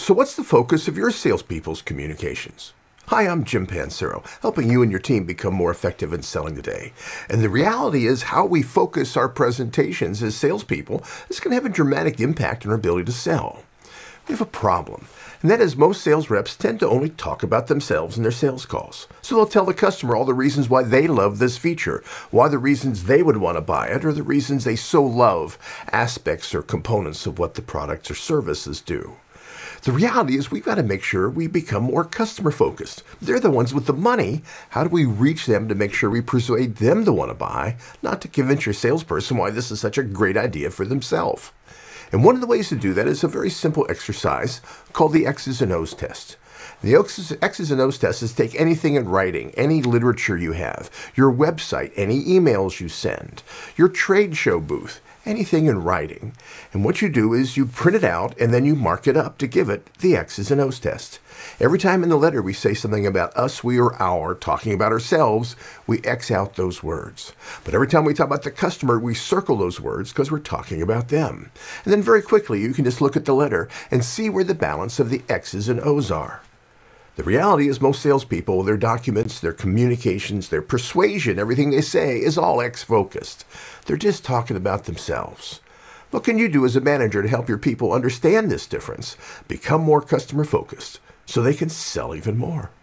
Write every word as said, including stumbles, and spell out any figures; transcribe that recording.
So what's the focus of your salespeople's communications? Hi, I'm Jim Pansero, helping you and your team become more effective in selling today. And the reality is how we focus our presentations as salespeople is going to have a dramatic impact on our ability to sell. We have a problem, and that is most sales reps tend to only talk about themselves in their sales calls. So they'll tell the customer all the reasons why they love this feature, why the reasons they would want to buy it, or the reasons they so love aspects or components of what the products or services do. The reality is we've got to make sure we become more customer focused. They're the ones with the money. How do we reach them to make sure we persuade them to want to buy, not to convince your salesperson why this is such a great idea for themselves? And one of the ways to do that is a very simple exercise called the X's and O's test. The X's and O's test is take anything in writing, any literature you have, your website, any emails you send, your trade show booth, anything in writing. And what you do is you print it out and then you mark it up to give it the X's and O's test. Every time in the letter we say something about us, we, or our, talking about ourselves, we X out those words. But every time we talk about the customer, we circle those words because we're talking about them. And then very quickly you can just look at the letter and see where the balance of the X's and O's are. The reality is most salespeople, their documents, their communications, their persuasion, everything they say is all X-focused. They're just talking about themselves. What can you do as a manager to help your people understand this difference, become more customer-focused, so they can sell even more?